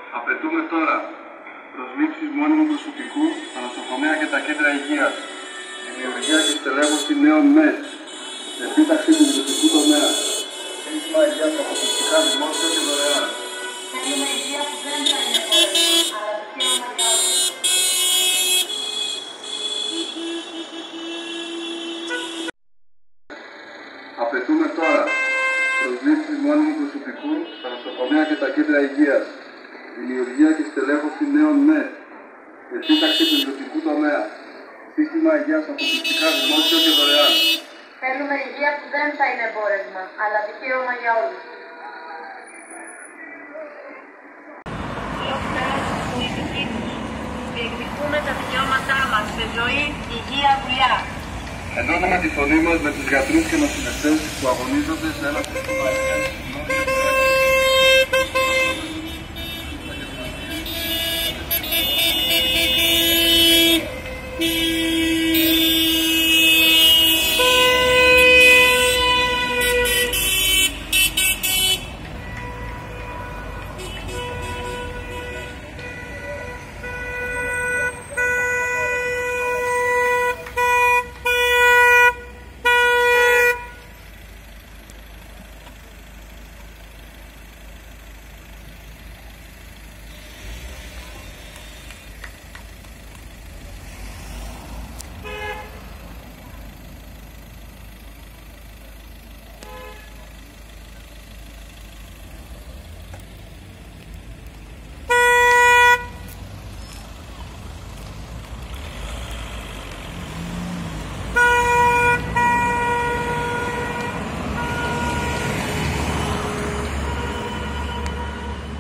Απαιτούμε τώρα προσλήψεις μόνιμου προσωπικού στα νοσοκομεία και τα κέντρα υγείας, δημιουργία και στελέχωση νέων ΜΕΣ, επίταξη του ιδιωτικού τομέα, σύστημα υγείας αποκλειστικά δημόσιο και δωρεάν. Θέλουμε υγεία που δεν θα είναι πόλεμο, αλλά δικαίωμα για όλους. Απαιτούμε τώρα προσλήψεις μόνιμου προσωπικού στα νοσοκομεία και τα κέντρα υγείας, δημιουργία και στελέχωση νέων ΜΕΣ, επίταξη του ιδιωτικού τομέα, σύστημα υγείας αποκλειστικά δημόσιο και δωρεάν. Θέλουμε υγεία που δεν θα είναι εμπόρευμα, αλλά δικαίωμα για όλους. Διεκδικούμε τα δικαιώματά μας σε ζωή, υγεία, δουλειά. Ενώνουμε τη φωνή μας με τους γιατρούς και νοσηλευτές που αγωνίζονται σε ένα σύστημα υγείας.